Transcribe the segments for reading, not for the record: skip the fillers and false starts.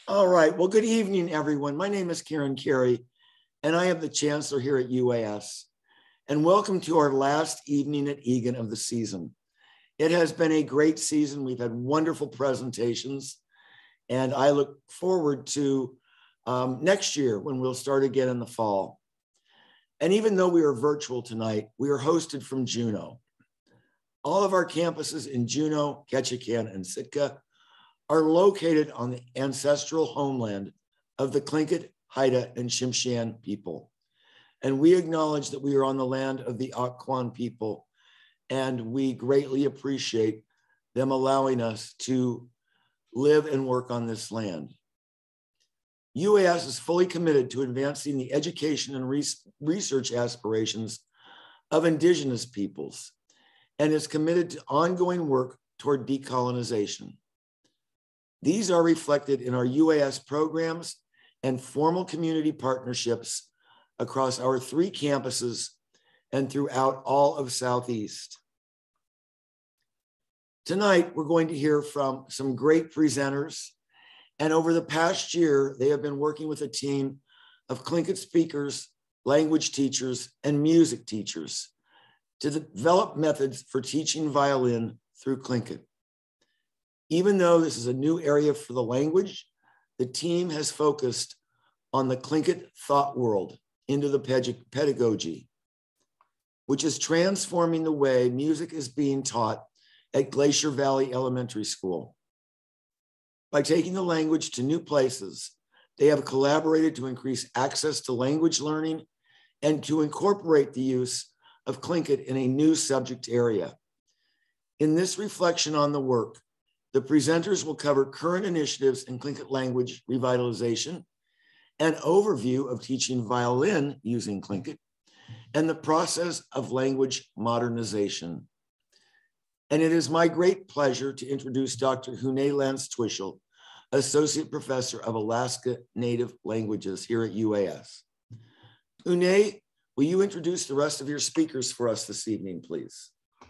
All right. Well, good evening, everyone. My name is Karen Carey, and I am the Chancellor here at UAS. And welcome to our last evening at Egan of the season. It has been a great season. We've had wonderful presentations, and I look forward to next year when we'll start again in the fall. And even though we are virtual tonight, we are hosted from Juneau. All of our campuses in Juneau, Ketchikan, and Sitka are located on the ancestral homeland of the Tlingit, Haida, and Tsimshian people. And we acknowledge that we are on the land of the Akwán people, and we greatly appreciate them allowing us to live and work on this land. UAS is fully committed to advancing the education and research aspirations of Indigenous peoples, and is committed to ongoing work toward decolonization. These are reflected in our UAS programs and formal community partnerships across our 3 campuses and throughout all of Southeast. Tonight, we're going to hear from some great presenters. And over the past year, they have been working with a team of Tlingit speakers, language teachers, and music teachers to develop methods for teaching violin through Tlingit. Even though this is a new area for the language, the team has focused on the Tlingit thought world into the pedagogy, which is transforming the way music is being taught at Glacier Valley Elementary School. By taking the language to new places, they have collaborated to increase access to language learning and to incorporate the use of Tlingit in a new subject area. In this reflection on the work, the presenters will cover current initiatives in Tlingit language revitalization, an overview of teaching violin using Tlingit, and the process of language modernization. And it is my great pleasure to introduce Dr. ʼUnei Twitchell, Associate Professor of Alaska Native Languages here at UAS. ʼUnei, will you introduce the rest of your speakers for us this evening, please?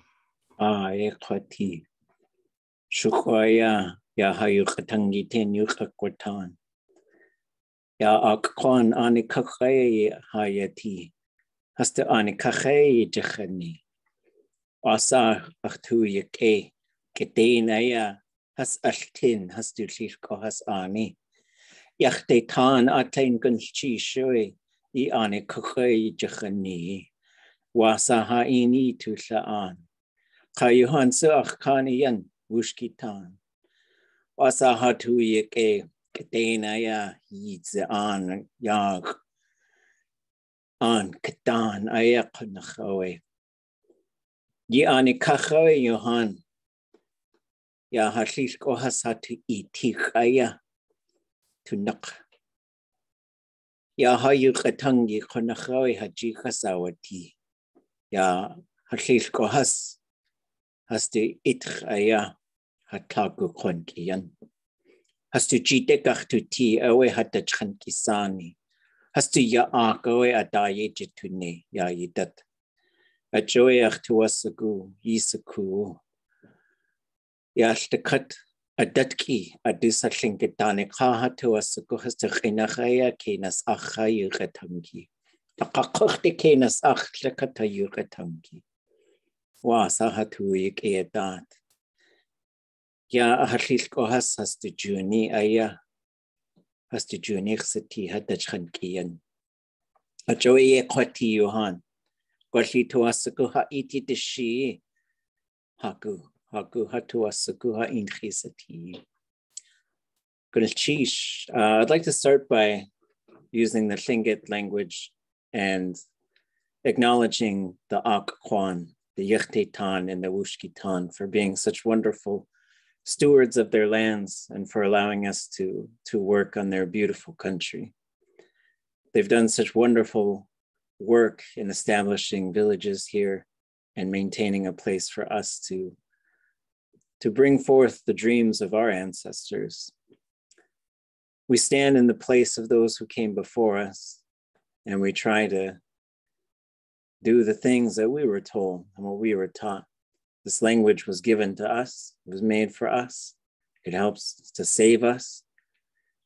Shukwaya ya hayu katangiten yu kakwatan. Ya akwan ani kakhay hayati. Hasta ani kakhay jakhani. Asa aktu yake ketenaya has altin has dulishko has ani. Yachte tan atain gunchi shoy I ani kakhay jakhani. Wasa haini Tulshát. Kayuhan sa akhaniyan. Woosh Jín Tulshát Yeisú ketenaya yidze aan yag aan ketan ayakunachawe. Ye ani kachawe Johan ya hashlish kohasatu itikaya tunak. Ya hayu ketangi kunachawe haji kasawati. Ya hashlish kohas. Hastu itchaya hatagu konkiyan. Hastu jitekachtu ti awe hatachkankisani. Hastu ya akawe adaye jitune ya yidat. Ajoe achtuasagu yisaku. Yashtakat adatki adisa linkitane kahatuasagu hastu kinachaya kenas achayu retangi. Akakukti kenas achlakatayu retangi. Wasa hatuik edat. Ya ahlish kohas has to juni aya has to juni xati hatachkan kiyan. Ajoe ekwati Johan. Gwali tuasaku ha iti dishi. Haku hatuasaku ha inchisati. Gulchish. I'd like to start by using the Lingít language and acknowledging the Akwán, the Sítʼ Eetí and the Woosh Jín for being such wonderful stewards of their lands and for allowing us to work on their beautiful country. They've done such wonderful work in establishing villages here and maintaining a place for us to bring forth the dreams of our ancestors. We stand in the place of those who came before us, and we try to do the things that we were told and what we were taught. This language was given to us, it was made for us. It helps to save us.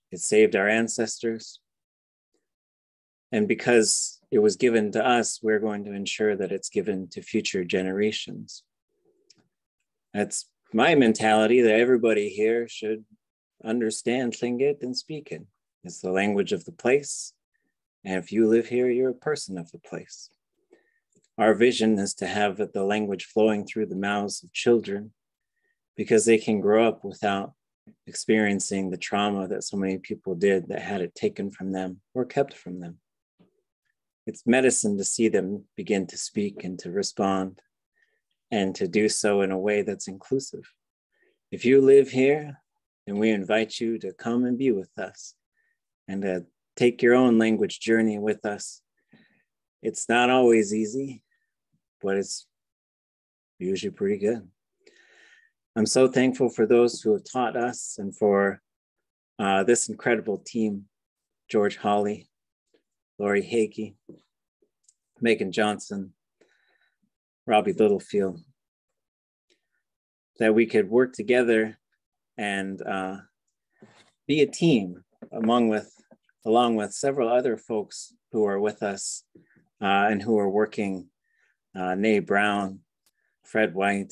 It saved our ancestors. And because it was given to us, we're going to ensure that it's given to future generations. That's my mentality, that everybody here should understand Lingít and speak it. It's the language of the place. And if you live here, you're a person of the place. Our vision is to have the language flowing through the mouths of children because they can grow up without experiencing the trauma that so many people did that had it taken from them or kept from them. It's medicine to see them begin to speak and to respond and to do so in a way that's inclusive. If you live here, then we invite you to come and be with us and to take your own language journey with us. It's not always easy, but it's usually pretty good. I'm so thankful for those who have taught us and for this incredible team, George Hawley, Lorrie Heagy, Meghan Johnson, Roby Littlefield, that we could work together and be a team along with several other folks who are with us and who are working, Nay Brown, Fred White,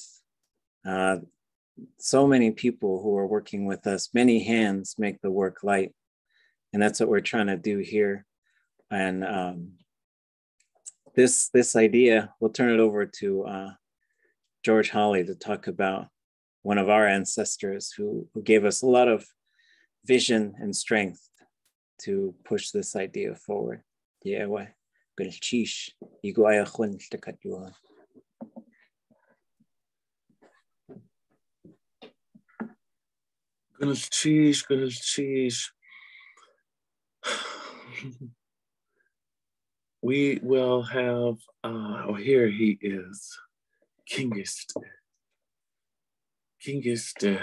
so many people who are working with us. Many hands make the work light. And that's what we're trying to do here. And this idea, we'll turn it over to George Hawley to talk about one of our ancestors who gave us a lot of vision and strength to push this idea forward. Jín Tulshát Yeisú. We will have, here he is, Kingist,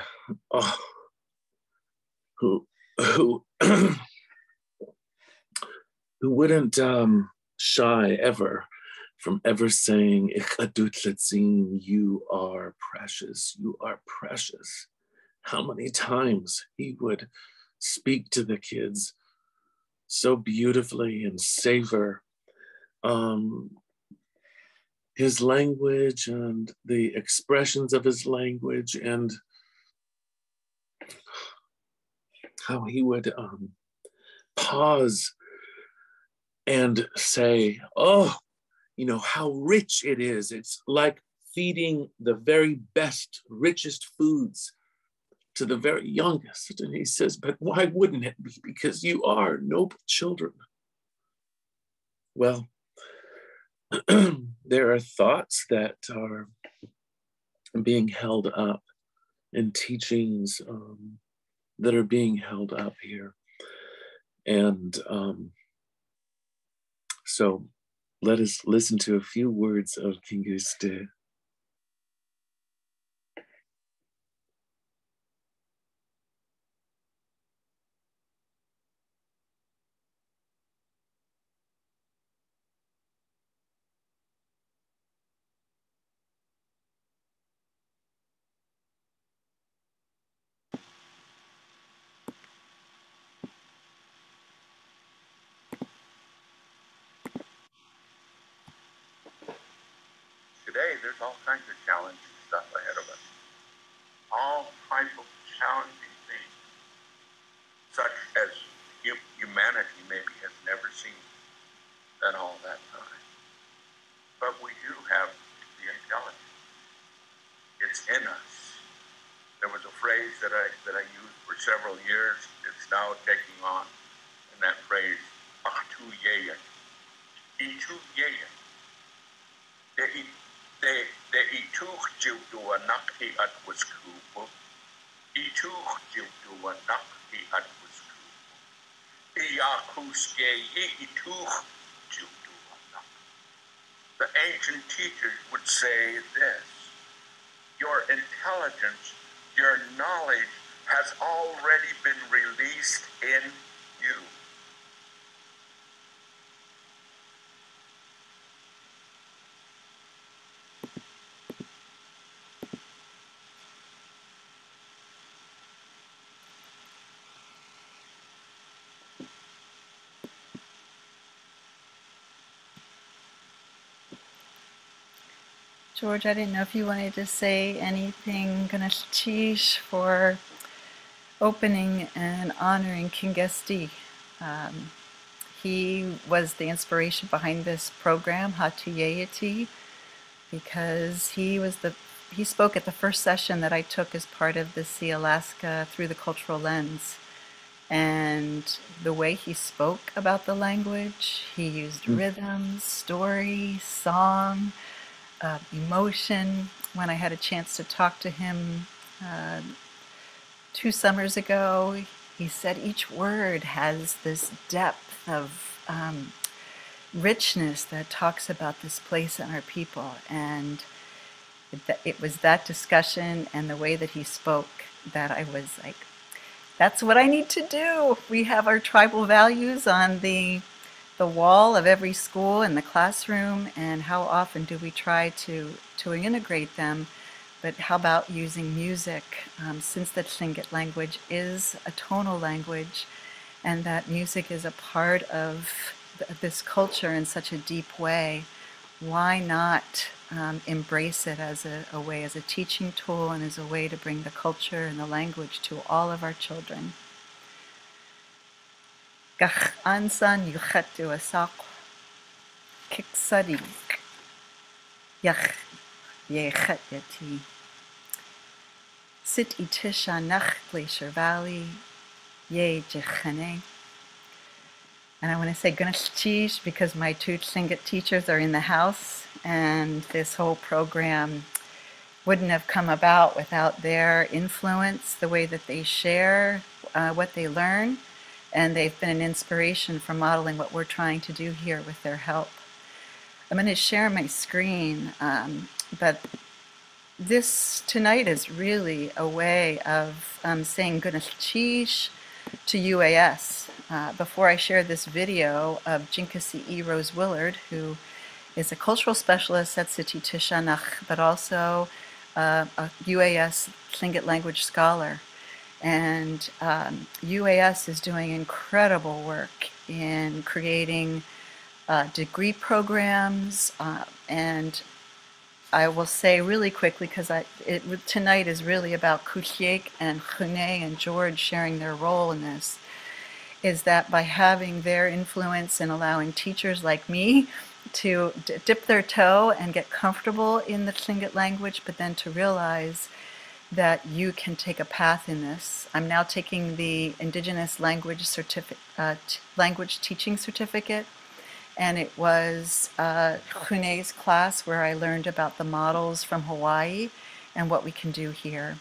who who wouldn't shy ever from ever saying, you are precious, you are precious. How many times he would speak to the kids so beautifully and savor his language and the expressions of his language, and how he would pause and say, oh, you know, how rich it is. It's like feeding the very best, richest foods to the very youngest. And he says, but why wouldn't it be? Because you are noble children. Well, there are thoughts that are being held up and teachings that are being held up here. And so let us listen to a few words of Kingist. Today, there's all kinds of challenging stuff ahead of us. All kinds of challenging things, such as humanity maybe has never seen in all that time. But we do have the intelligence. It's in us. There was a phrase that I used for several years. It's now taking on, and that phrase, ʼunei. De ituch jildu anakhi at waskubu. Ituch jildu anakhi at waskubu. Iyakuske ituch jildu anak. The ancient teachers would say this: your intelligence, your knowledge has already been released in you. George, I didn't know if you wanted to say anything, Ganesh, for opening and honoring King Jín. He was the inspiration behind this program, Sítʼ Eetí, because he spoke at the first session that I took as part of the Sítʼ Alaska Through the Cultural Lens. And the way he spoke about the language, he used rhythms, story, song, emotion. When I had a chance to talk to him 2 summers ago, he said each word has this depth of richness that talks about this place and our people. And it was that discussion and the way that he spoke that I was like, that's what I need to do. We have our tribal values on the wall of every school and the classroom, and how often do we try to integrate them? But how about using music, since the Tlingit language is a tonal language, and that music is a part of this culture in such a deep way, why not embrace it as a way, as a teaching tool, and as a way to bring the culture and the language to all of our children. áan.sán yuchattu asaq kiksadi yach yechat yeti Sítʼ Eetí Shaanáx Glacier Valley Yeisú. And I want to say Ganesh because my 2 Tlingit teachers are in the house, and this whole program wouldn't have come about without their influence, the way that they share what they learn, and they've been an inspiration for modeling what we're trying to do here with their help. I'm going to share my screen, but this tonight is really a way of saying Ganesh to UAS. Before I share this video of Jinkasi Rose Willard, who is a cultural specialist at Sítʼ Eetí Shaanáx, but also a UAS Tlingit language scholar. And UAS is doing incredible work in creating degree programs, and I will say really quickly, because tonight is really about Koolyéik and ʼunei and George sharing their role in this, is that by having their influence and allowing teachers like me to dip their toe and get comfortable in the Tlingit language, but then to realize that you can take a path in this. I'm now taking the Indigenous Language Language Teaching Certificate, and it was ʼunei's class where I learned about the models from Hawaii and what we can do here.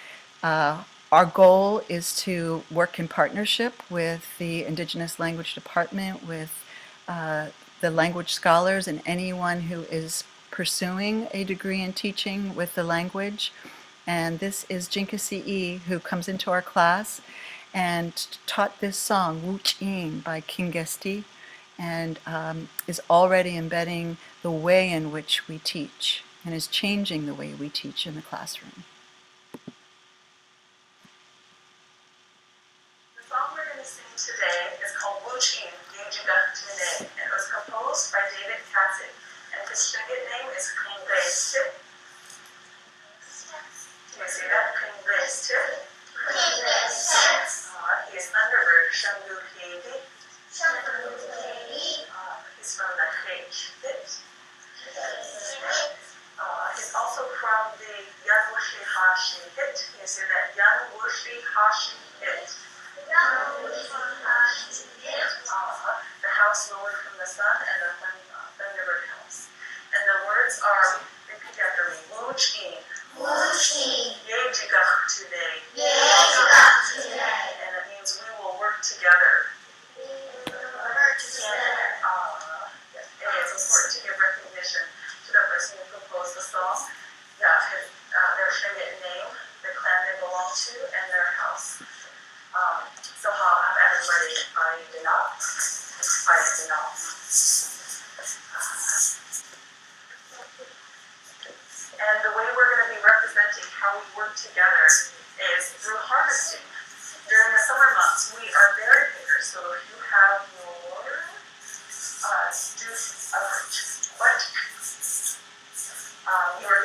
Our goal is to work in partnership with the Indigenous Language Department, with the language scholars and anyone who is pursuing a degree in teaching with the language. And this is Jinkasi, who comes into our class and taught this song, Woosh Jín by King Jín, and is already embedding the way in which we teach and is changing the way we teach in the classroom. The song we're going to sing today is called Woosh Jín Tulshát, and it was composed by David Katzig, and his Tlingit name is Koolyéik. Can you see that? Koolyéik. He is Thunderbird Shambu Heagy. He's from the Heagy. He's also from the Young Woosh Jín Tulshát. Can you see that? Young Woosh Jín Tulshát. The house lowered from the sun, and the Thunderbird house. And the words are, repeat after me, Woosh Jín. Yeisú today. And it means we will work together. It's important to give recognition to the person who composed the song, their Tlingit name, the clan they belong to, and their house. So I'll have everybody find it up. And the way we're going to be representing how we work together is through harvesting. During the summer months, we are berry pickers, so if you have your you are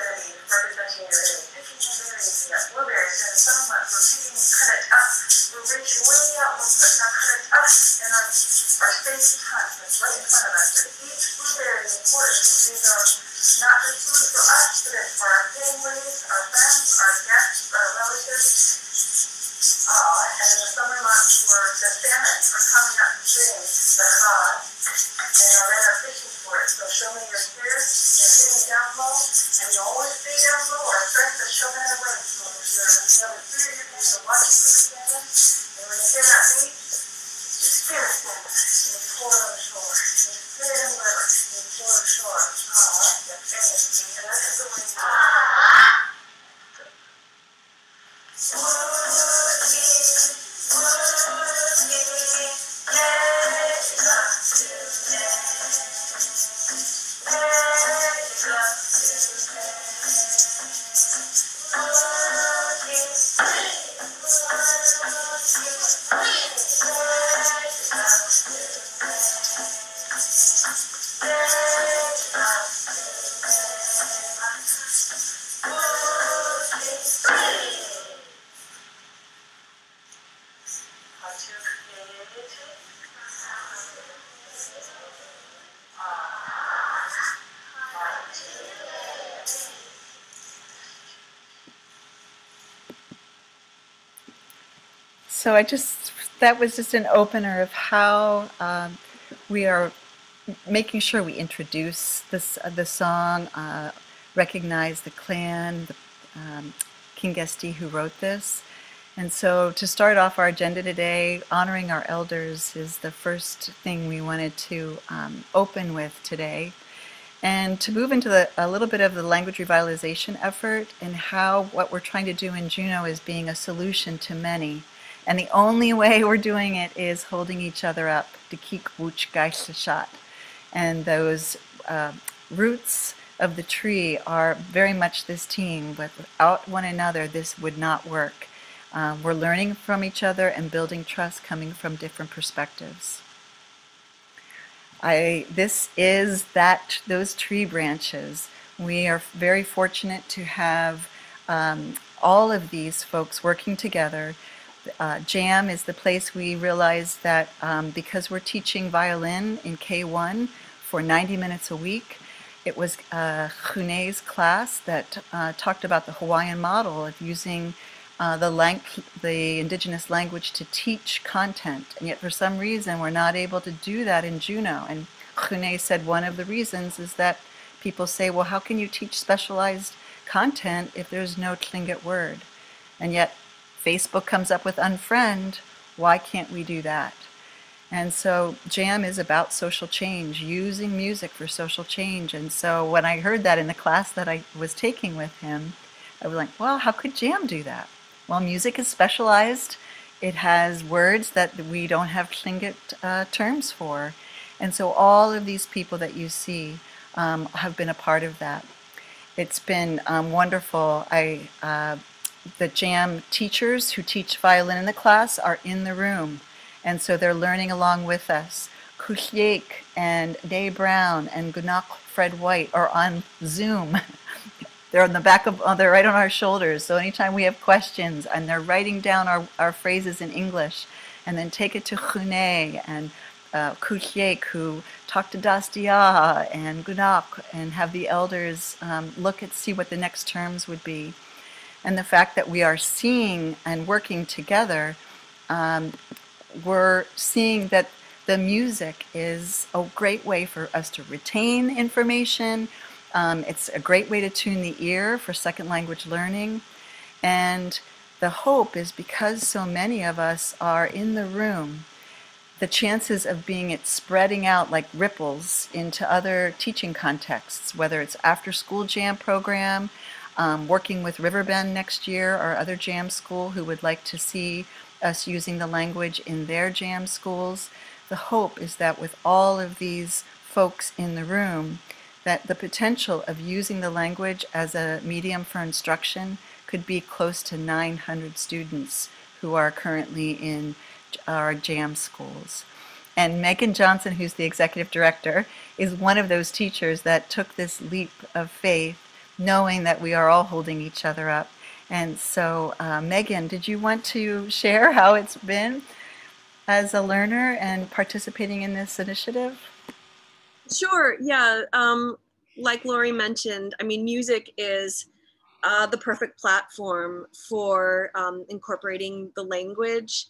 for the salmon are coming up stream, the cod, and our men are fishing for it. So show me your spirit, you're hitting down low, and you always stay down low or start to show that away. So if you're the spirit in your hand, you're watching for the salmon, and when you hear that beat, you spirit salmon, you pour it on the shore. You spirit in the river, you pour it ashore. And that's the way you do it. So that was just an opener of how we are making sure we introduce the song, recognize the clan, the King Esti who wrote this. And so to start off our agenda today, honoring our elders is the first thing we wanted to open with today. And to move into a little bit of the language revitalization effort and how what we're trying to do in Juneau is being a solution to many. And the only way we're doing it is holding each other up, to keep Woosh Jín Tulshát. And those roots of the tree are very much this team. Without one another, this would not work. We're learning from each other and building trust coming from different perspectives. This is those tree branches. We are very fortunate to have all of these folks working together. Jam is the place we realized that because we're teaching violin in K1 for 90 minutes a week, it was ʼUnei's class that talked about the Hawaiian model of using the indigenous language to teach content. And yet for some reason we're not able to do that in Juneau. And ʼUnei said one of the reasons is that people say, well, how can you teach specialized content if there's no Tlingit word? And yet Facebook comes up with unfriend. Why can't we do that? And so Jam is about social change, using music for social change. And so when I heard that in the class that I was taking with him, I was like, well, how could Jam do that? Well, music is specialized. It has words that we don't have Tlingit terms for. And so all of these people that you see have been a part of that. It's been wonderful. The Jam teachers who teach violin in the class are in the room, and so they're learning along with us. Koolyéik and Day Brown and Gunak Fred White are on Zoom. They're on the back of, they're right on our shoulders. So anytime we have questions, and they're writing down our phrases in English, and then take it to ʼUnei and Koolyéik, who talk to Dastia and Gunak, and have the elders see what the next terms would be. And the fact that we are seeing and working together, we're seeing that the music is a great way for us to retain information. It's a great way to tune the ear for second language learning. And the hope is because so many of us are in the room, the chances of it spreading out like ripples into other teaching contexts, whether it's after school jam program, working with Riverbend next year or other jam school who would like to see us using the language in their jam schools. The hope is that with all of these folks in the room, that the potential of using the language as a medium for instruction could be close to 900 students who are currently in our jam schools. And Meghan Johnson, who's the executive director, is one of those teachers that took this leap of faith, knowing that we are all holding each other up. And so, Meghan, did you want to share how it's been as a learner and participating in this initiative? Sure, yeah. Like Lorrie mentioned, I mean, music is the perfect platform for incorporating the language.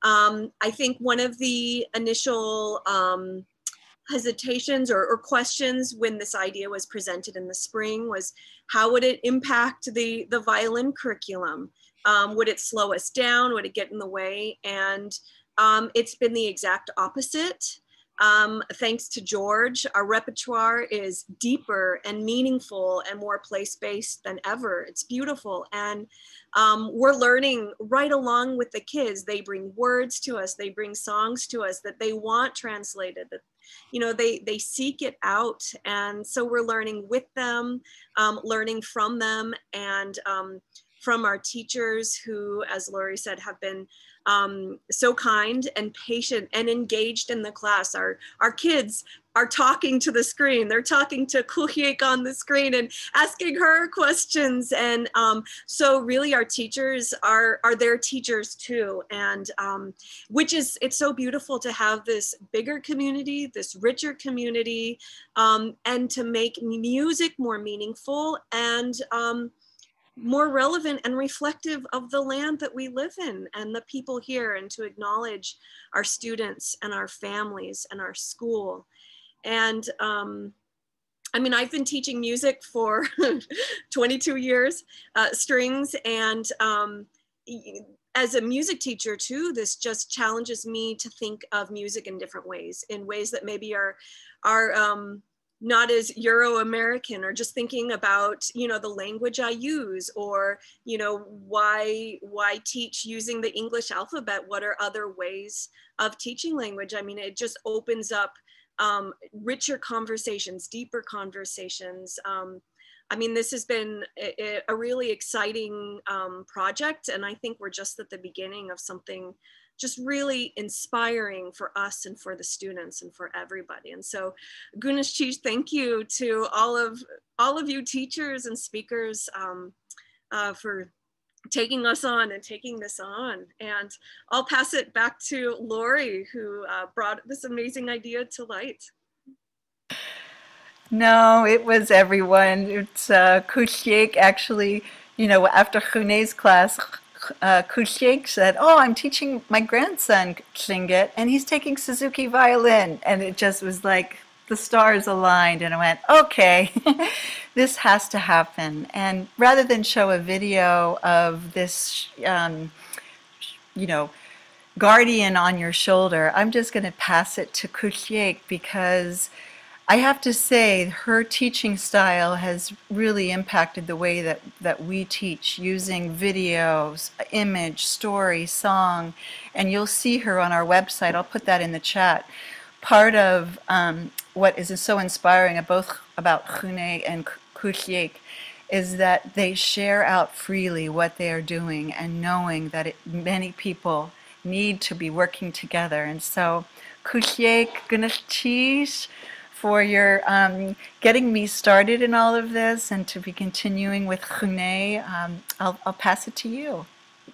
I think one of the initial hesitations or questions when this idea was presented in the spring was, how would it impact the violin curriculum? Would it slow us down? Would it get in the way? And it's been the exact opposite. Thanks to George, our repertoire is deeper and meaningful and more place-based than ever. It's beautiful. And we're learning right along with the kids. They bring words to us. They bring songs to us that they want translated, that, you know, they seek it out. And so we're learning with them, learning from them, and from our teachers who, as Lorrie said, have been so kind and patient and engaged in the class. Our kids are talking to the screen. They're talking to Koolyéik on the screen and asking her questions. And so really our teachers are their teachers too. And it's so beautiful to have this bigger community, this richer community, and to make music more meaningful and more relevant and reflective of the land that we live in and the people here, and to acknowledge our students and our families and our school. And I mean, I've been teaching music for 22 years, strings, and as a music teacher too, this just challenges me to think of music in different ways, in ways that maybe are not as Euro-American, or just thinking about, you know, the language I use, or, you know, why teach using the English alphabet? What are other ways of teaching language? I mean, it just opens up richer conversations, deeper conversations. I mean, this has been a really exciting project, and I think we're just at the beginning of something just really inspiring for us and for the students and for everybody. And so, Gunesh Chish, thank you to all of you teachers and speakers for taking us on and taking this on. And I'll pass it back to Lorrie, who brought this amazing idea to light. No, it was everyone. It's Koolyéik actually, you know, after ʼunei's class, Koolyéik said, "Oh, I'm teaching my grandson Lingít, and he's taking Suzuki violin." And it just was like the stars aligned, and I went, okay, this has to happen. And rather than show a video of this, you know, guardian on your shoulder, I'm just going to pass it to Koolyéik, because I have to say her teaching style has really impacted the way that we teach, using videos, image, story, song, and you'll see her on our website. I'll put that in the chat. Part of what is so inspiring both about ʼunei and Koolyéik is that they share out freely what they are doing, and knowing that many people need to be working together. And so Koolyéik, Gunesh Chish, for your getting me started in all of this, and to be continuing with ʼunei. I'll pass it to you.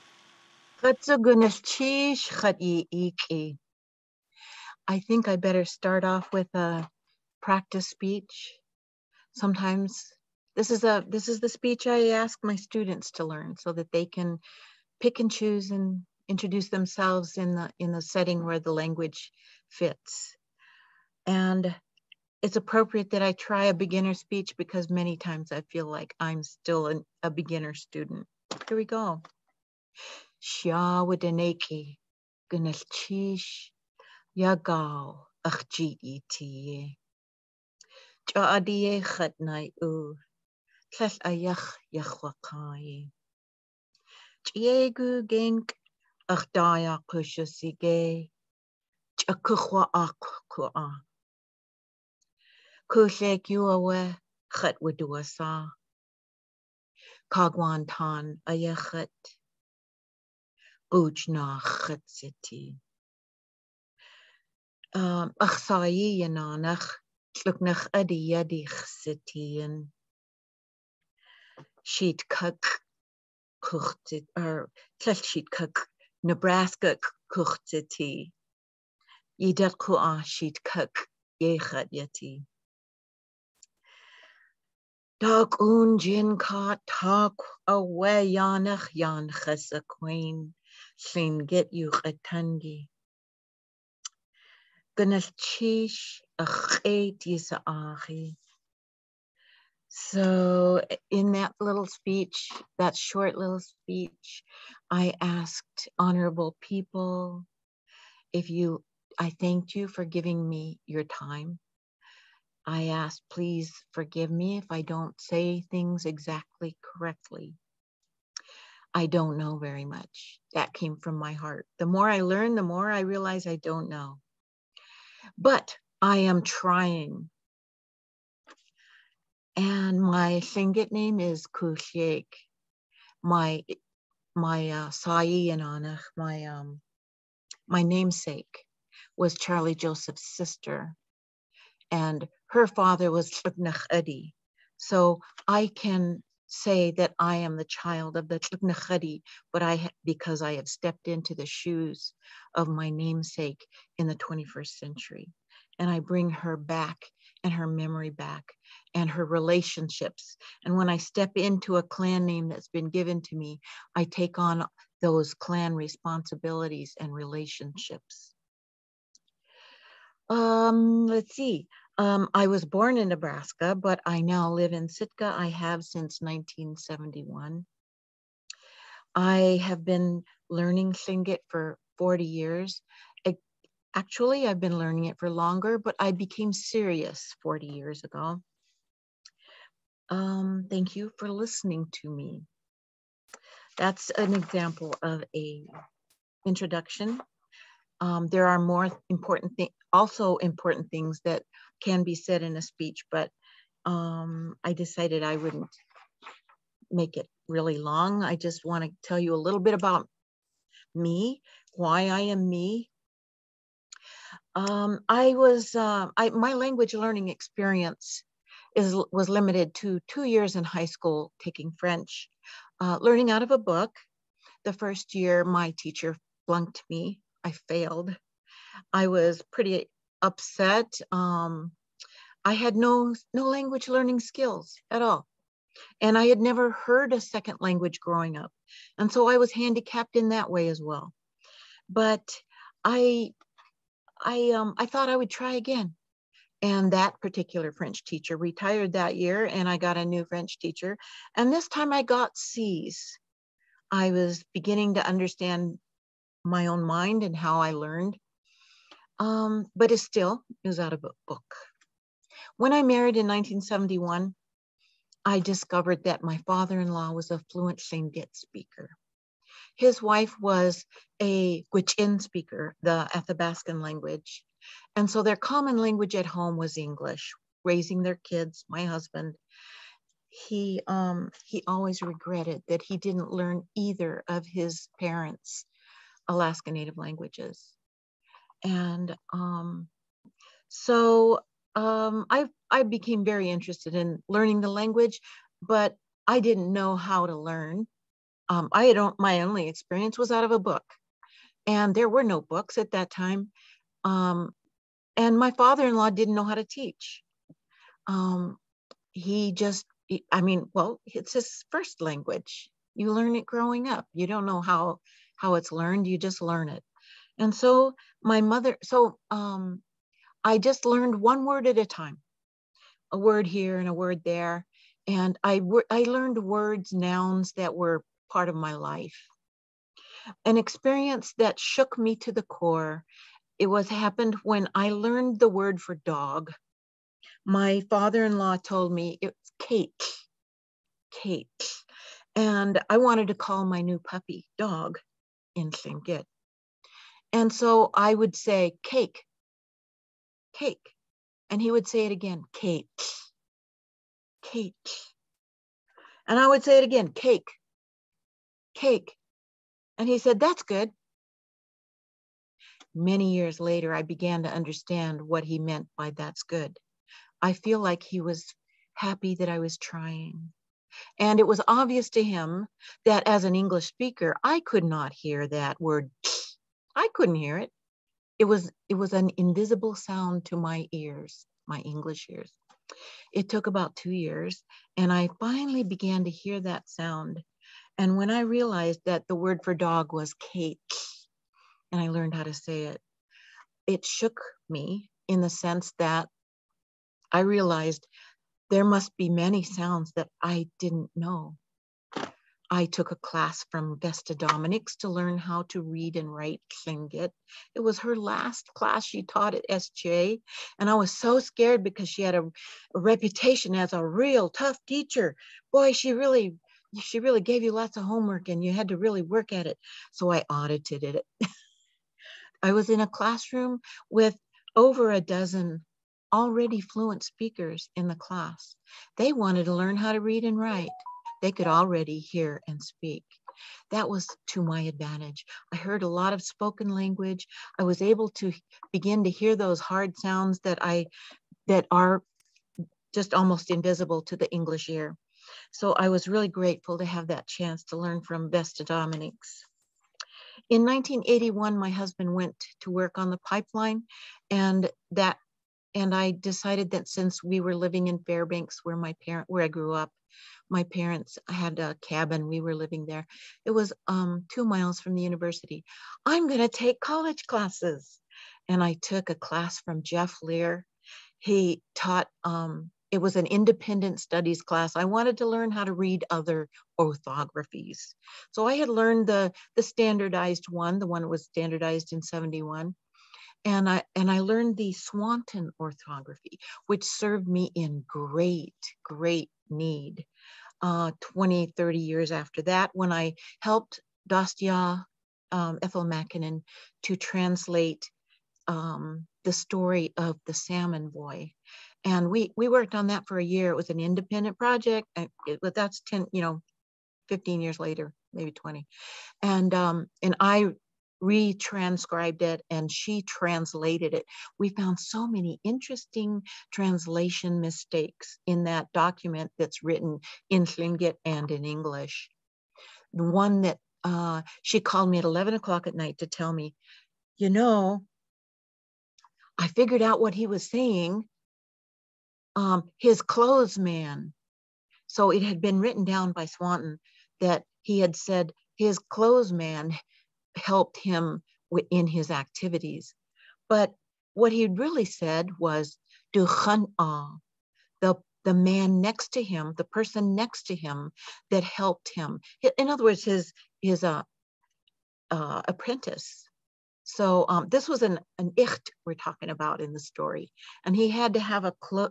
I think I better start off with a practice speech. Sometimes this is the speech I ask my students to learn, so that they can pick and choose and introduce themselves in the setting where the language fits. And it's appropriate that I try a beginner speech, because many times I feel like I'm still a beginner student. Here we go. Shia wadaneki Gunesh Chish Yagal Jín Eetí Shaanáx chatnai tlal ayach yachwakai Chiegu genk daya kushusige Chakuchwa akwa Koolyéik yuawe chat waduasa Kagwantan ayachat Ujna chatsiti Achsayi yananach Tluknach adi yadich sitian Sheet kuk kuchtit or tlal sheet kuk Nebraska kuchtiti Yidat kua sheet kuk yechat yati Dag Jin ka tak away yanach yan chesa queen Lingít Yuchatangi. Gunalchish ʼunei Shaanáx. So in that little speech, that short little speech, I asked honorable people, I thanked you for giving me your time. I asked, please forgive me if I don't say things exactly correctly. I don't know very much. That came from my heart. The more I learn, the more I realize I don't know. But I am trying. And my Lingít name is Koolyéik. My Sa'i and Anach, my namesake was Charlie Joseph's sister, and her father was Tlugnakhadi. So I can say that I am the child of the Tlugnakhadi, but because I have stepped into the shoes of my namesake in the 21st century. And I bring her back and her memory back and her relationships. And when I step into a clan name that's been given to me, I take on those clan responsibilities and relationships. Let's see. I was born in Nebraska, but I now live in Sitka. I have since 1971. I have been learning Lingít for 40 years. Actually, I've been learning it for longer, but I became serious 40 years ago. Thank you for listening to me. That's an example of an introduction. There are more important things that can be said in a speech, but I decided I wouldn't make it really long. I just want to tell you a little bit about me, why I am me. My language learning experience was limited to 2 years in high school taking French, learning out of a book. The first year, my teacher flunked me. I failed. I was pretty upset. I had no language learning skills at all. And I had never heard a second language growing up. And so I was handicapped in that way as well. But I thought I would try again. And that particular French teacher retired that year, and I got a new French teacher. And this time I got C's. I was beginning to understand my own mind and how I learned. But it was out of a book. When I married in 1971, I discovered that my father-in-law was a fluent Lingít speaker. His wife was a Woosh Jín speaker, the Athabascan language. And so their common language at home was English. Raising their kids, my husband, he always regretted that he didn't learn either of his parents' Alaska Native languages. And I became very interested in learning the language, but I didn't know how to learn. My only experience was out of a book, and there were no books at that time. And my father-in-law didn't know how to teach. It's his first language. You learn it growing up. You don't know how it's learned, you just learn it. And so I just learned one word at a time, a word here and a word there. And I learned words, nouns that were part of my life. An experience that shook me to the core. It happened when I learned the word for dog. My father-in-law told me it's Kate. And I wanted to call my new puppy dog in Lingít. And so I would say, cake. And he would say it again, Kate. And I would say it again, cake. And he said, that's good. Many years later, I began to understand what he meant by that's good. I feel like he was happy that I was trying. And it was obvious to him that as an English speaker, I could not hear that word. I couldn't hear it. It was an invisible sound to my ears, my English ears. It took about 2 years, and I finally began to hear that sound. And when I realized that the word for dog was Kate, and I learned how to say it, it shook me in the sense that I realized there must be many sounds that I didn't know. I took a class from Vesta Dominics to learn how to read and write Lingít. It was her last class she taught at SJ. And I was so scared because she had a reputation as a real tough teacher. Boy, she really gave you lots of homework and you had to really work at it. So I audited it. I was in a classroom with over a dozen already fluent speakers in the class. They wanted to learn how to read and write. They could already hear and speak. That was to my advantage. I heard a lot of spoken language. I was able to begin to hear those hard sounds that are just almost invisible to the English ear. So I was really grateful to have that chance to learn from Vesta Dominics. In 1981, my husband went to work on the pipeline, and I decided that since we were living in Fairbanks, where I grew up, my parents had a cabin. We were living there. It was 2 miles from the university. I'm going to take college classes. And I took a class from Jeff Lear. He taught, it was an independent studies class. I wanted to learn how to read other orthographies. So I had learned the standardized one, the one that was standardized in 71. And I learned the Swanton orthography, which served me in great need. 20, 30 years after that, when I helped Dostia Ethel Mackinnon to translate the story of the Salmon Boy. And we worked on that for a year. It was an independent project, but that's 15 years later, maybe 20. And I retranscribed it and she translated it. We found so many interesting translation mistakes in that document that's written in Tlingit and in English. The one that she called me at 11 o'clock at night to tell me, you know, I figured out what he was saying, his clothes man. So it had been written down by Swanton that he had said his clothes man helped him in his activities. But what he really said was, the man next to him, the person next to him that helped him. In other words, his apprentice. So this was an icht we're talking about in the story. And he had to have a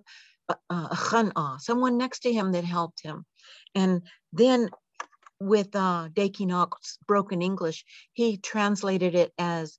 someone next to him that helped him. And then with Dakinok's broken English, he translated it as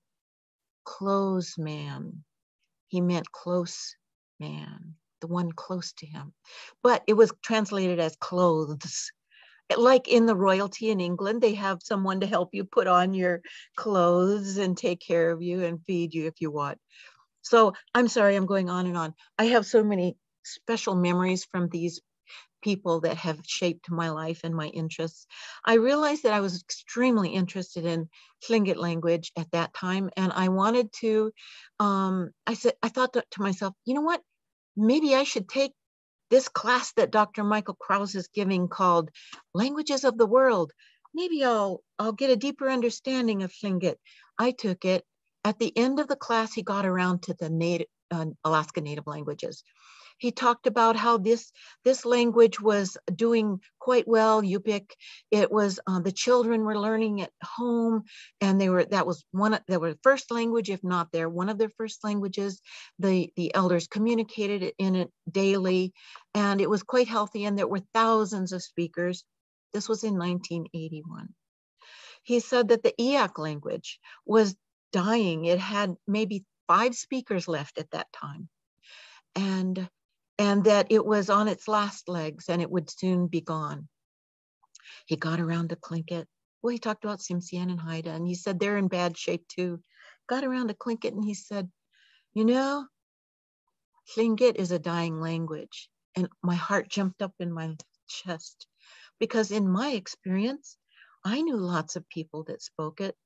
close man. He meant close man, the one close to him. But it was translated as clothes. Like in the royalty in England, they have someone to help you put on your clothes and take care of you and feed you if you want. So I'm sorry, I'm going on and on. I have so many special memories from these people that have shaped my life and my interests. I realized that I was extremely interested in Tlingit language at that time. And I wanted to, I thought to myself, you know what, maybe I should take this class that Dr. Michael Krause is giving called Languages of the World. Maybe I'll get a deeper understanding of Tlingit. I took it. At the end of the class, he got around to the Alaska Native languages. He talked about how this language was doing quite well, Yupik. It was the children were learning at home, and they were first language, if not one of their first languages. The elders communicated in it daily, and it was quite healthy. And there were thousands of speakers. This was in 1981. He said that the Eyak language was dying. It had maybe 5 speakers left at that time, and that it was on its last legs and it would soon be gone. He got around to Tlingit. Well, he talked about Tsimshian and Haida, and he said they're in bad shape too. Got around to Tlingit and he said, you know, Tlingit is a dying language. And my heart jumped up in my chest because in my experience, I knew lots of people that spoke it.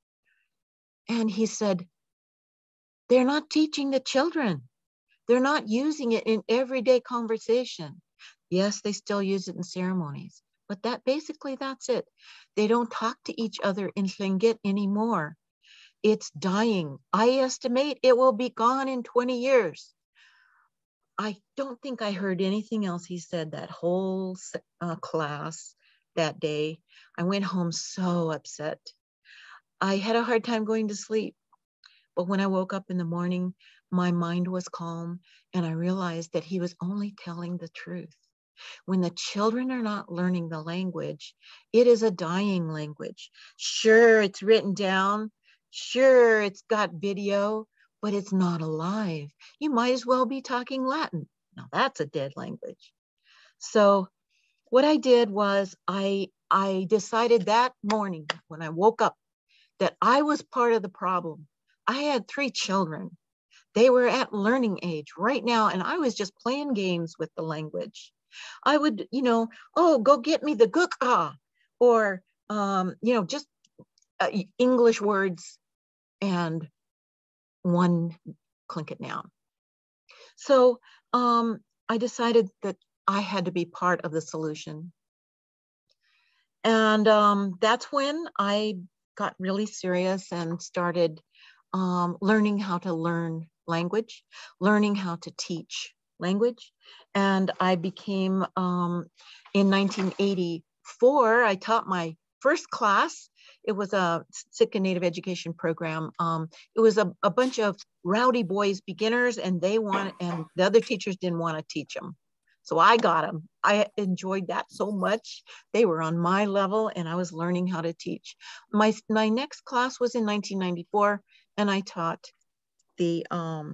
And he said, they're not teaching the children. They're not using it in everyday conversation. Yes, they still use it in ceremonies, But that's it. They don't talk to each other in Lingít anymore. It's dying. I estimate it will be gone in 20 years. I don't think I heard anything else he said that whole class that day. I went home so upset. I had a hard time going to sleep. But when I woke up in the morning, my mind was calm and I realized that he was only telling the truth. When the children are not learning the language, it is a dying language. Sure, it's written down. Sure, it's got video, but it's not alive. You might as well be talking Latin. Now that's a dead language. So what I did was I decided that morning when I woke up that I was part of the problem. I had 3 children. They were at learning age right now, and I was just playing games with the language. I would, oh, go get me the guk-ah, or, just English words and one Tlingit noun. So I decided that I had to be part of the solution. And that's when I got really serious and started learning how to learn language, learning how to teach language. And I became, in 1984, I taught my first class. It was a Sítʼ Native education program. It was a bunch of rowdy boys, beginners, and and the other teachers didn't want to teach them. So I got them. I enjoyed that so much. They were on my level and I was learning how to teach. My next class was in 1994 and I taught the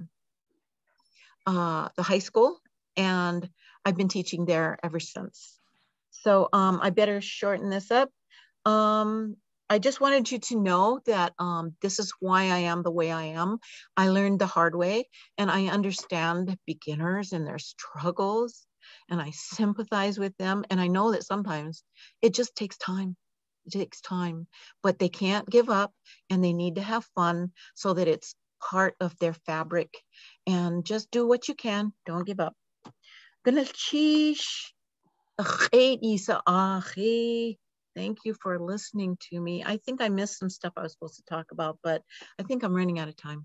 high school, and I've been teaching there ever since. So I better shorten this up. I just wanted you to know that this is why I am the way I am. I learned the hard way, and I understand beginners and their struggles, and I sympathize with them. And I know that sometimes it just takes time. It takes time, but they can't give up, and they need to have fun so that it's part of their fabric. And just do what you can. Don't give up. Thank you for listening to me. I think I missed some stuff I was supposed to talk about, but I think I'm running out of time.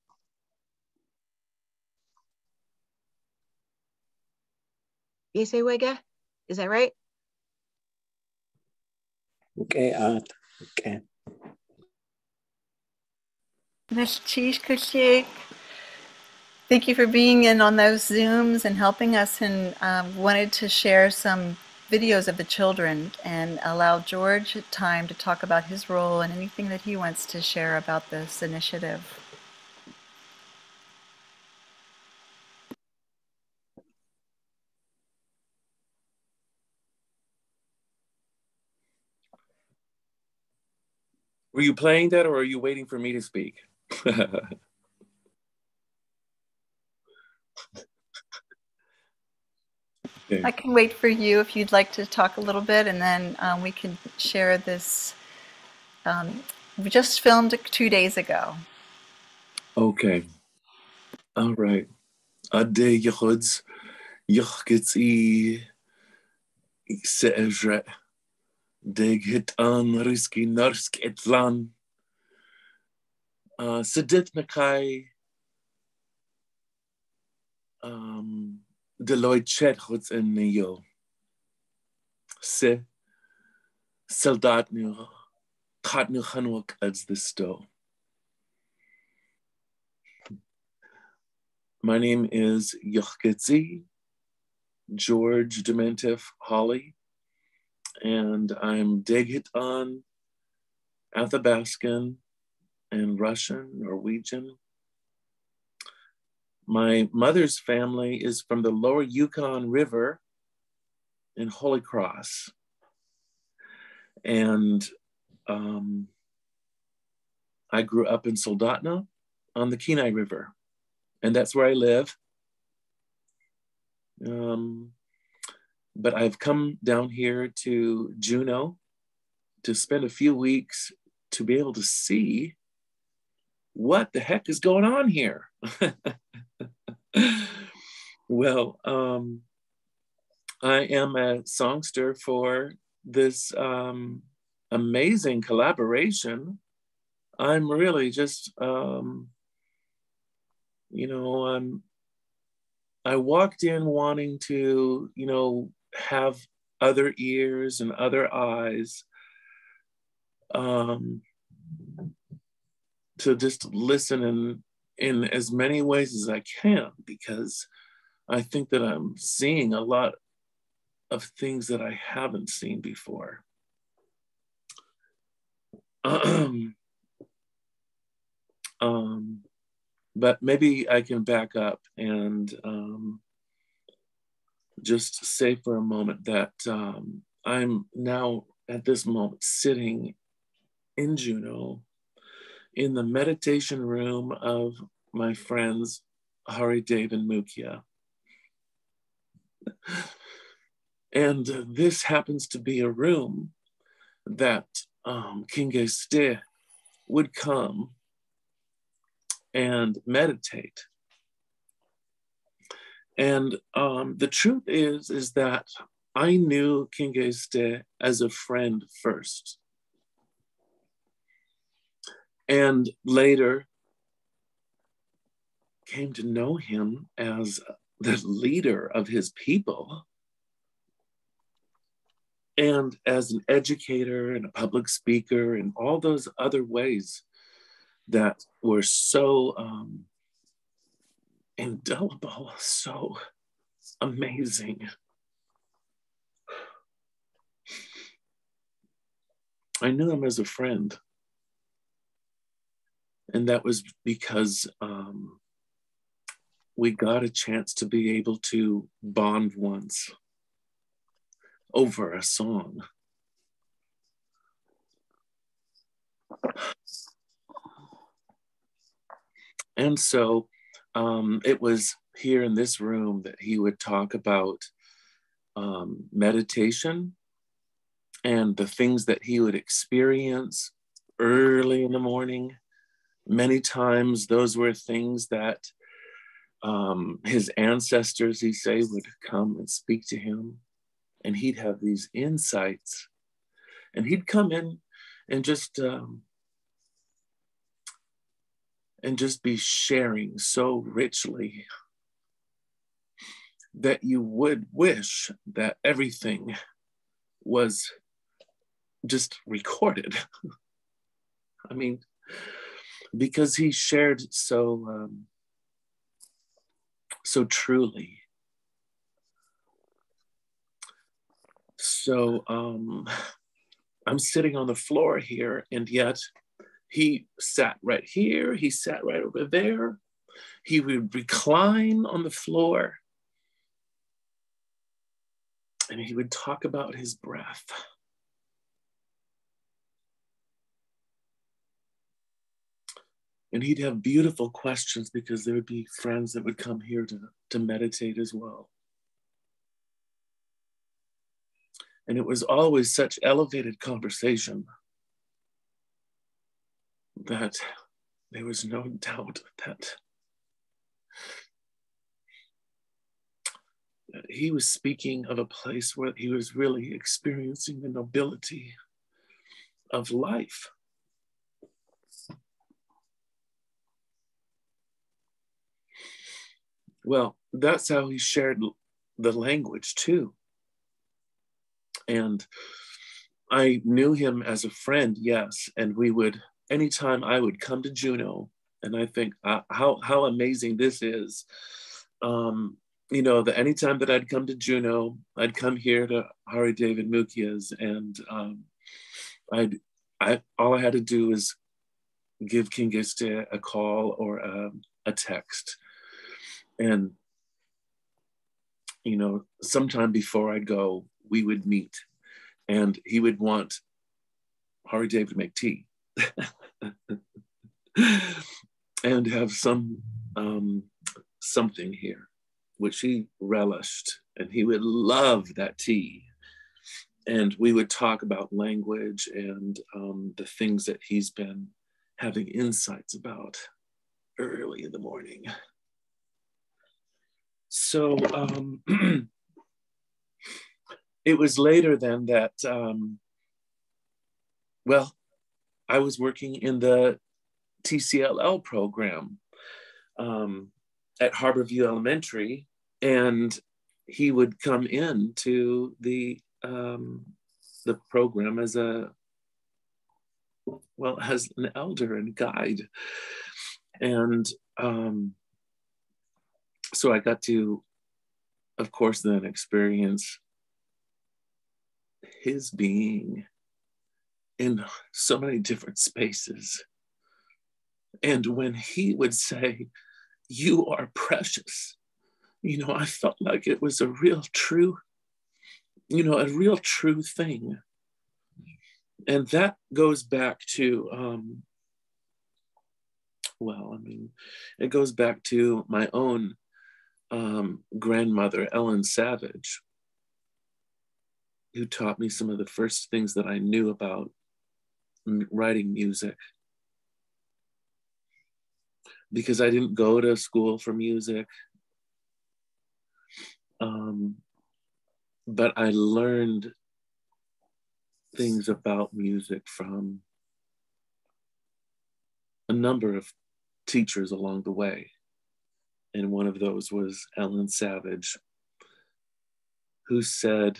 Wega? Is that right? Okay, okay. Koolyéik. Thank you for being in on those Zooms and helping us, and wanted to share some videos of the children and allow George time to talk about his role and anything that he wants to share about this initiative. Were you playing that or are you waiting for me to speak? Okay. I can wait for you if you'd like to talk a little bit, and then we can share this. We just filmed it 2 days ago. Okay. All right. Ade Yehuds, Yechgitzi, Se'ezre, Dig hit an Riski Narsk Etlan, Sedit Mekai, Deloitte Chethuts en Neo, Se, Soldat nu, Kat nu Hanwak as the Stow. My name is Yechgitzi George Dementif Holly, and I'm Degit on Athabascan and Russian, Norwegian. My mother's family is from the lower Yukon River in Holy Cross. And I grew up in Soldotna on the Kenai River, and that's where I live. But I've come down here to Juneau to spend a few weeks to be able to see what the heck is going on here. Well, I am a songster for this amazing collaboration. I'm really just, you know, I walked in wanting to, you know, have other ears and other eyes to just listen in as many ways as I can, because I think that I'm seeing a lot of things that I haven't seen before. But maybe I can back up and just say for a moment that I'm now at this moment sitting in Juneau in the meditation room of my friends Hari, Dave, and Mukia. And this happens to be a room that King Jín would come and meditate. And the truth is that I knew King Jín as a friend first. And later came to know him as the leader of his people and as an educator and a public speaker and all those other ways that were so indelible, so amazing. I knew him as a friend. And that was because we got a chance to be able to bond once over a song. And so it was here in this room that he would talk about meditation and the things that he would experience early in the morning. Many times those were things that his ancestors, he say, would come and speak to him, and he'd have these insights, and he'd come in and just be sharing so richly that you would wish that everything was just recorded. I mean, because he shared so so truly. So I'm sitting on the floor here, and yet he sat right here, he sat right over there. He would recline on the floor, and he would talk about his breath. And he'd have beautiful questions because there would be friends that would come here to meditate as well. And it was always such elevated conversation that there was no doubt that he was speaking of a place where he was really experiencing the nobility of life. Well, that's how he shared the language too. And I knew him as a friend, yes. And we would, anytime I would come to Juneau, and I think how amazing this is. You know, that anytime that I'd come to Juneau, I'd come here to Hari, David, Mukia's, and all I had to do is give King Jín a call or a text. And, you know, sometime before I'd go, we would meet, and he would want Hari, David to make tea and have some something here, which he relished, and he would love that tea. And we would talk about language and the things that he's been having insights about early in the morning. So it was later then that, well, I was working in the TCLL program at Harborview Elementary, and he would come in to the program as an elder and guide. And so I got to, of course, then experience his being in so many different spaces. And when he would say, "You are precious," I felt like it was a real true thing. And that goes back to, it goes back to my own grandmother, Ellen Savage, who taught me some of the first things that I knew about writing music. Because I didn't go to school for music, but I learned things about music from a number of teachers along the way. And one of those was Ellen Savage, who said,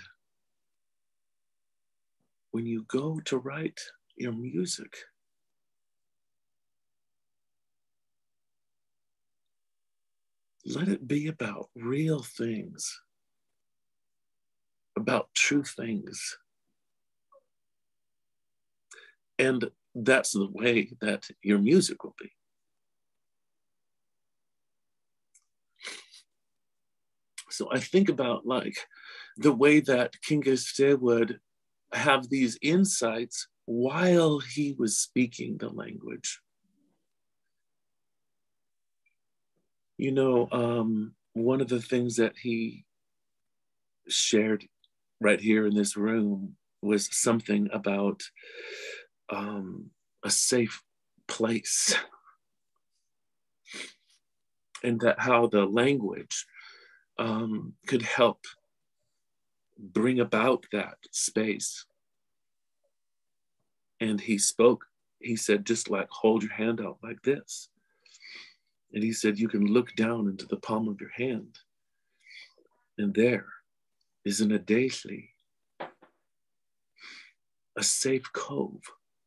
when you go to write your music, let it be about real things, about true things. And that's the way that your music will be. So I think about like the way that Kingaste would have these insights while he was speaking the language. One of the things that he shared right here in this room was something about a safe place, and that how the language could help bring about that space. And he said, just like hold your hand out like this. And he said, you can look down into the palm of your hand, and there is an ʼunei, a safe cove.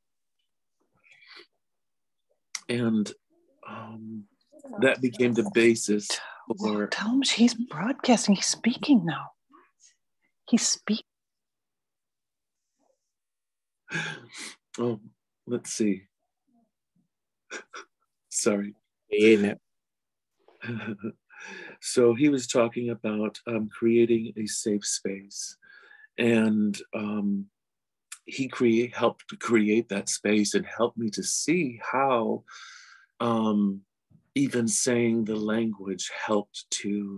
And that became the basis for... Tell him he's broadcasting. He's speaking now. He's speaking. Oh, let's see. Sorry. So he was talking about creating a safe space, and he helped create that space and helped me to see how even saying the language helped to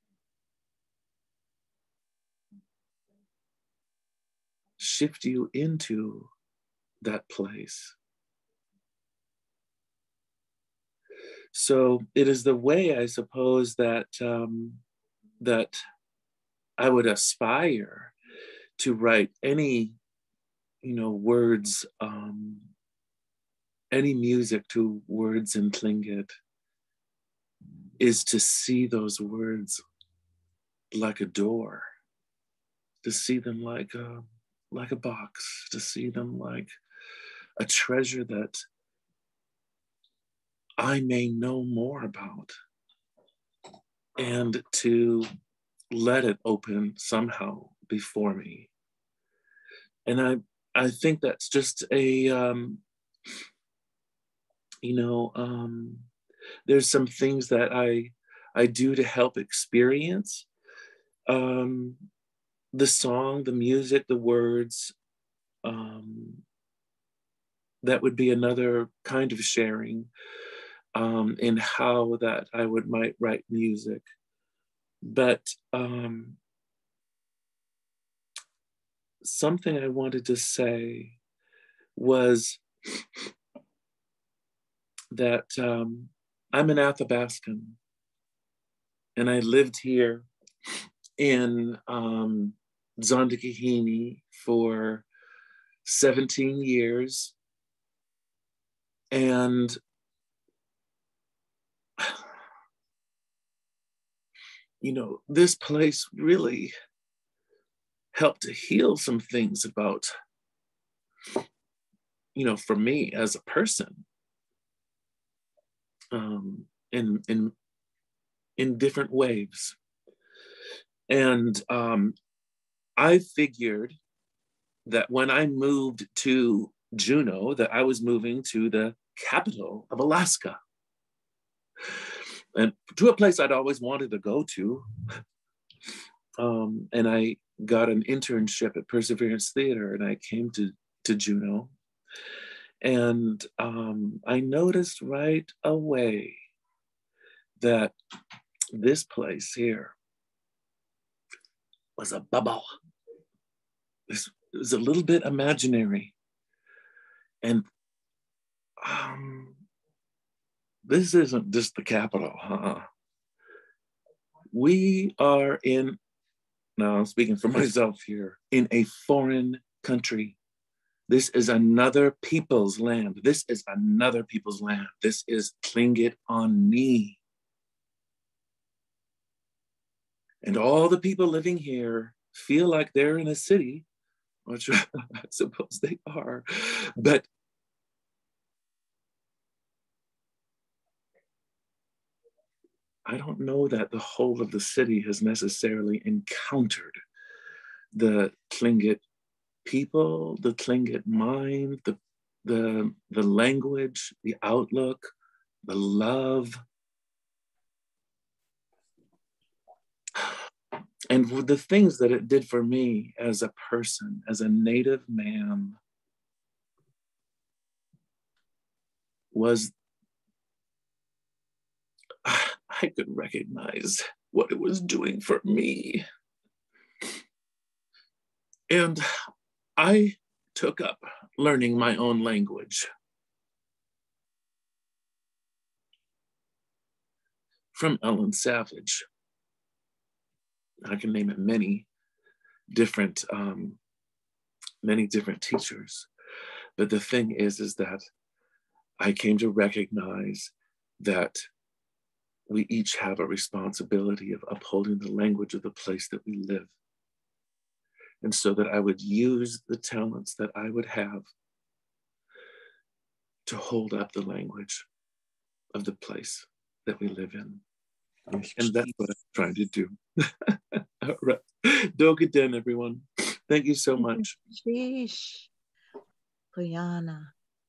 shift you into that place. So it is the way, I suppose, that that I would aspire to write any, words, any music to words in Tlingit, is to see those words like a door, to see them like a box, to see them like a treasure that I may know more about, and to let it open somehow before me. And I think that's just a, there's some things that I do to help experience the song, the music, the words. That would be another kind of sharing in how that I might write music. But something I wanted to say was that I'm an Athabascan, and I lived here in Zondikahini for 17 years. And you know, this place really helped to heal some things about, you know, for me as a person, in different waves. And I figured that when I moved to Juneau, that I was moving to the capital of Alaska, and to a place I'd always wanted to go to. And I got an internship at Perseverance Theater, and I came to Juneau. And I noticed right away that this place here was a bubble. It was a little bit imaginary. And this isn't just the capital, huh? We are in, now I'm speaking for myself here, in a foreign country. This is another people's land. This is another people's land. This is Lingít ʼunei. And all the people living here feel like they're in a city, which I suppose they are, but I don't know that the whole of the city has necessarily encountered the Tlingit people, the Tlingit mind, the language, the outlook, the love. And the things that it did for me as a person, as a Native man, was I could recognize what it was doing for me. And I took up learning my own language. From Ellen Savage. I can name it many different teachers. But the thing is that I came to recognize that we each have a responsibility of upholding the language of the place that we live. And so that I would use the talents that I would have to hold up the language of the place that we live in. And that's what I'm trying to do. All right. Dogaden, everyone. Thank you so much. Sheesh. Puyana.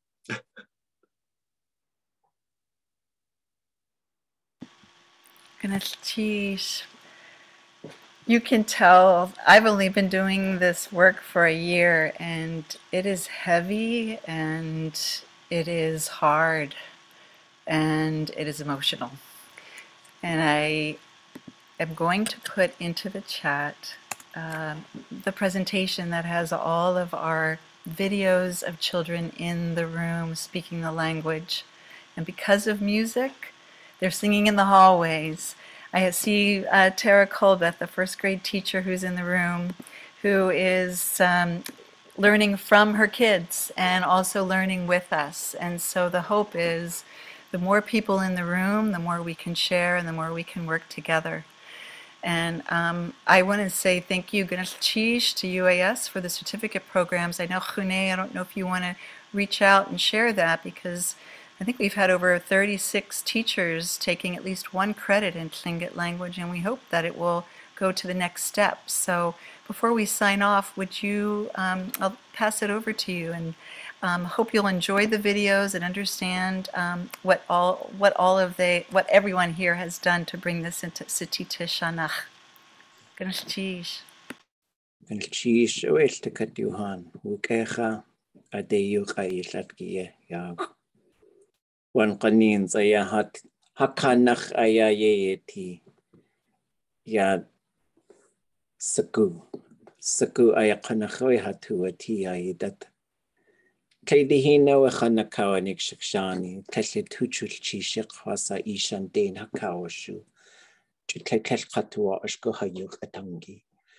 Sheesh. You can tell I've only been doing this work for a year, and it is heavy, and it is hard, and it is emotional. And I am going to put into the chat the presentation that has all of our videos of children in the room speaking the language. And because of music, they're singing in the hallways. I see Tara Colbeth, the first grade teacher who's in the room, who is learning from her kids and also learning with us. And so the hope is the more people in the room, the more we can share and the more we can work together. And I want to say thank you, Jín to UAS for the certificate programs. I know ʼunei, I don't know if you want to reach out and share that, because I think we've had over 36 teachers taking at least one credit in Tlingit language, and we hope that it will go to the next step. So before we sign off, would you, I'll pass it over to you, and hope you'll enjoy the videos and understand what everyone here has done to bring this into Sítʼ Eetí Shaanáx. Jín. Jín Tulshát Yeisú, Wukecha Adeyucha Yislatkiye Yag. Wan Qanin Zayahat Hakanach Ayayeti Yad Saku Ayakanachoi Hatuati Ayidat. Kaidihina Wachanakawanik Shakshani, Teslet Twitchell Chishik Hasa Ishan Dane Hakawashu, Chitlekal Katua Ashkohayuk Atangi,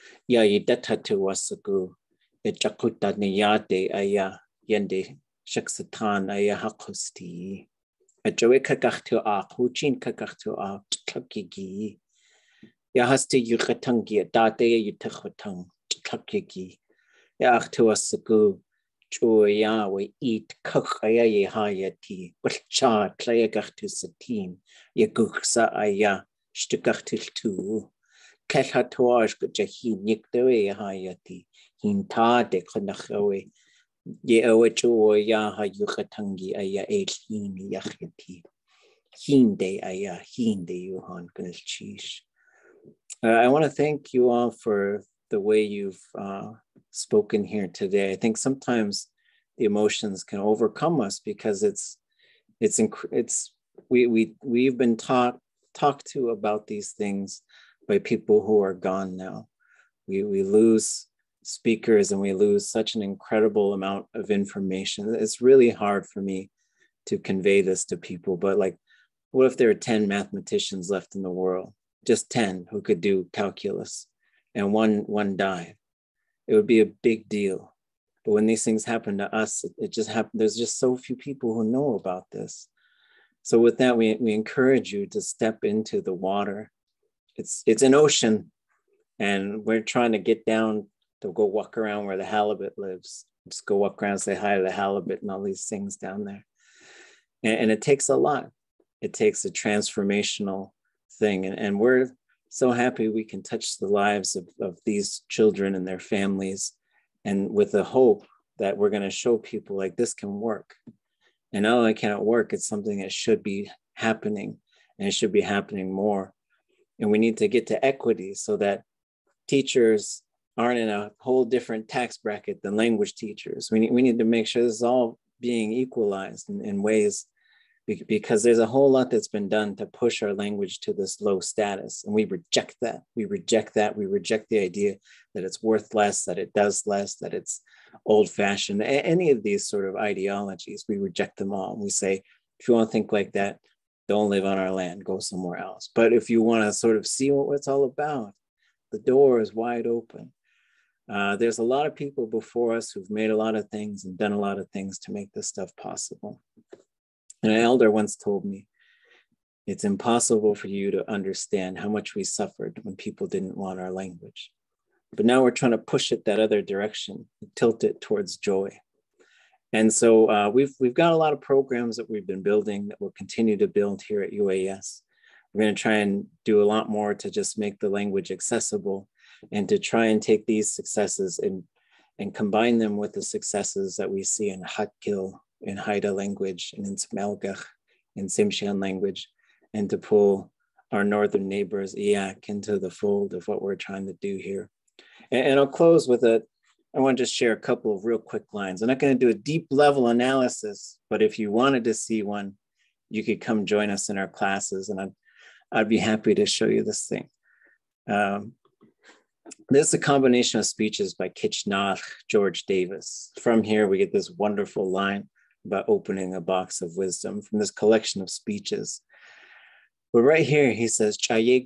Ya yidetatu wasagu. Ejakuta niyade aya yende shaksatan aya hakosti. Ajoe kakachtu a huchin kakachtu a tlakigi. Ya haste yukatangi date yutakhatang tlakigi. Ya achtu wasagu. Joya we eat kakaya ye hayati. Bulcha tlayagachtu satin. Yaguksa aya shtukachtil tu. Kelhatuaj jahi nikdewe hayati. Hinta de Konachawe, ye owecho ya hayukatangi aya elhin yachati. Hinde aya, hinde yuhan gunilchish. I want to thank you all for the way you've spoken here today. I think sometimes the emotions can overcome us because we've been talked to about these things by people who are gone now. We lose speakers and we lose such an incredible amount of information. It's really hard for me to convey this to people, but like, what if there are 10 mathematicians left in the world, just 10 who could do calculus, and one died? It would be a big deal. But when these things happen to us, it just happens. There's just so few people who know about this. So with that, we encourage you to step into the water. It's an ocean, and we're trying to get down to go walk around where the halibut lives. Just go walk around, say hi to the halibut and all these things down there. And it takes a lot. It takes a transformational thing. And we're so happy we can touch the lives of these children and their families, and with the hope that we're going to show people like this can work. And not only can it work, it's something that should be happening, and it should be happening more. And we need to get to equity so that teachers aren't in a whole different tax bracket than language teachers. We need to make sure this is all being equalized in ways, because there's a whole lot that's been done to push our language to this low status. And we reject that. We reject the idea that it's worth less, that it does less, that it's old fashioned. Any of these sort of ideologies, we reject them all. We say, if you want to think like that, don't live on our land, go somewhere else. But if you want to sort of see what it's all about, the door is wide open. There's a lot of people before us who've made a lot of things and done a lot of things to make this stuff possible. And an elder once told me, it's impossible for you to understand how much we suffered when people didn't want our language. But now we're trying to push it that other direction, tilt it towards joy. And so we've got a lot of programs that we've been building that we'll continue to build here at UAS. We're going to try and do a lot more to just make the language accessible, and to try and take these successes and combine them with the successes that we see in Hatkil, in Haida language, and in Smelgach, in Tsimshian language, and to pull our northern neighbors, Iyak, into the fold of what we're trying to do here. And I'll close with I want to just share a couple of real quick lines. I'm not going to do a deep level analysis, but if you wanted to see one, you could come join us in our classes, and I'd be happy to show you this thing. This is a combination of speeches by Kitchnach, George Davis. From here, we get this wonderful line about opening a box of wisdom from this collection of speeches. But right here, he says, and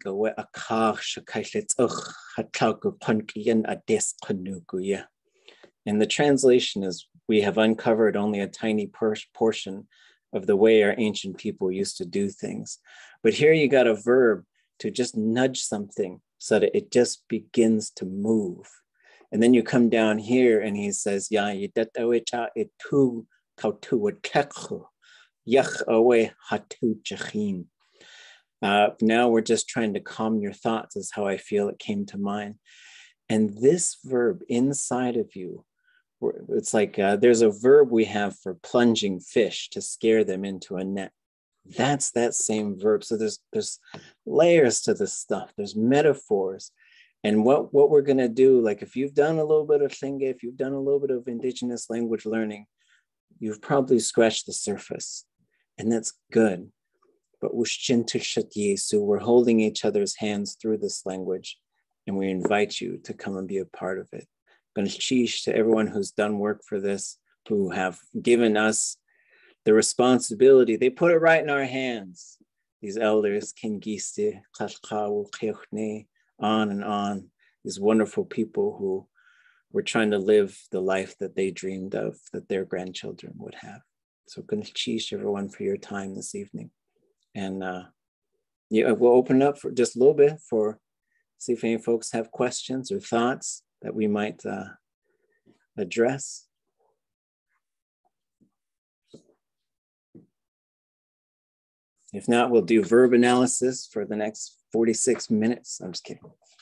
the translation is, we have uncovered only a tiny portion of the way our ancient people used to do things. But here you got a verb to just nudge something so that it just begins to move. And then you come down here and he says, now we're just trying to calm your thoughts, is how I feel it came to mind. And this verb inside of you, it's like there's a verb we have for plunging fish to scare them into a net. That's that same verb. So there's layers to this stuff. There's metaphors. And what we're going to do, like if you've done a little bit of Lingít, if you've done a little bit of indigenous language learning, you've probably scratched the surface. And that's good. But Woosh Jín Tulshát Yeisú, we're holding each other's hands through this language, and we invite you to come and be a part of it. Gunilchish to everyone who's done work for this, who have given us the responsibility. They put it right in our hands. These elders, Kingiste, on and on. these wonderful people who were trying to live the life that they dreamed of, that their grandchildren would have. So ʼunei everyone for your time this evening. And yeah, we'll open up for just a little bit for, see if any folks have questions or thoughts that we might address. If not, we'll do verb analysis for the next 46 minutes. I'm just kidding.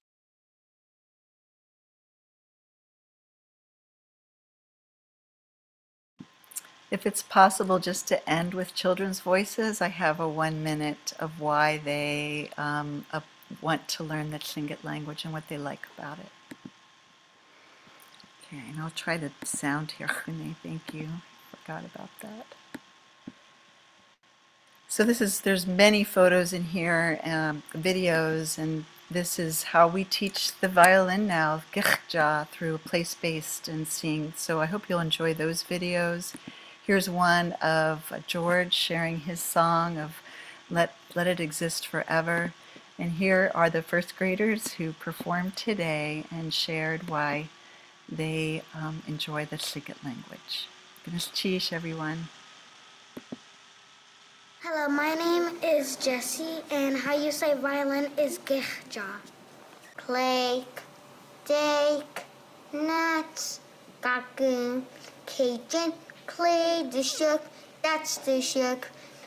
If it's possible just to end with children's voices, I have a 1 minute of why they want to learn the Tlingit language and what they like about it. Okay, and I'll try the sound here, ʼunei. Thank you. Forgot about that. So there's many photos in here, videos, and this is how we teach the violin now, ʼg'ja, through place-based and seeing. So I hope you'll enjoy those videos. Here's one of George sharing his song of Let It Exist Forever. And here are the first graders who performed today and shared why they enjoy the Tlingit language. ʼunei, everyone. Hello, my name is Jessie, and how you say violin is ʼg'ja. Clake, dake, nuts, gagoon, Cajun, clay, the shook, that's the shook,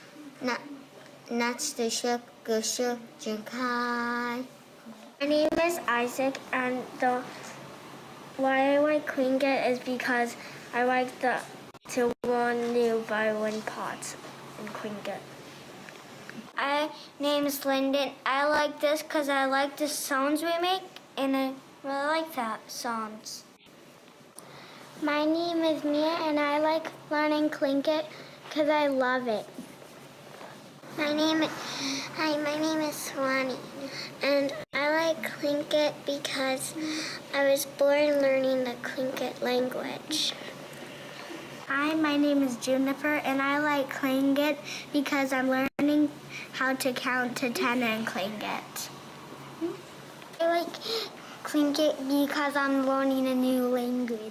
nuts the shook, go shook, jinkai. My name is Isaac, and why I like Tlingit is because I like to learn new violin parts in Tlingit. My name is Lyndon. I like this because I like the sounds we make, and I really like that sounds. My name is Mia, and I like learning Tlingit because I love it. My name is Swanee, and I like Tlingit because I was born learning the Tlingit language. Hi, my name is Juniper, and I like Tlingit because I'm learning how to count to 10 in Tlingit. I like Tlingit because I'm learning a new language.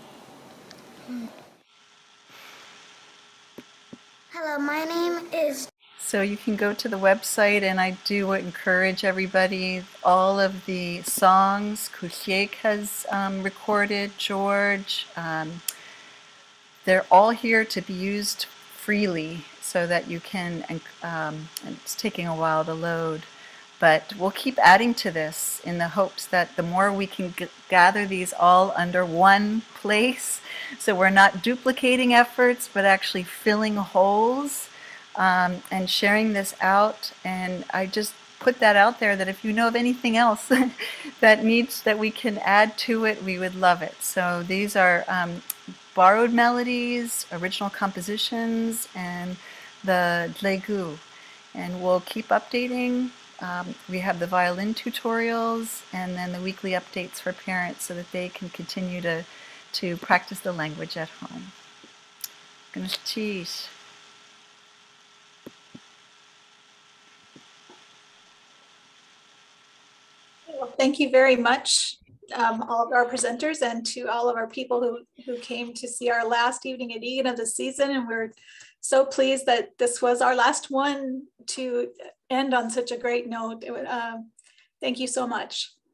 Hello, my name is... So you can go to the website, and I do encourage everybody, all of the songs Koolyéik has recorded, George, they're all here to be used freely so that you can, and it's taking a while to load, but we'll keep adding to this in the hopes that the more we can gather these all under one place, so we're not duplicating efforts, but actually filling holes and sharing this out. And I just put that out there that if you know of anything else that we can add to it, we would love it. So these are borrowed melodies, original compositions, and the dlegu. And we'll keep updating. We have the violin tutorials and then the weekly updates for parents so that they can continue to practice the language at home. ʼunei. Well, thank you very much, all of our presenters, and to all of our people who came to see our last evening at Egan of the season. And we're so pleased that this was our last one to end on such a great note. Thank you so much.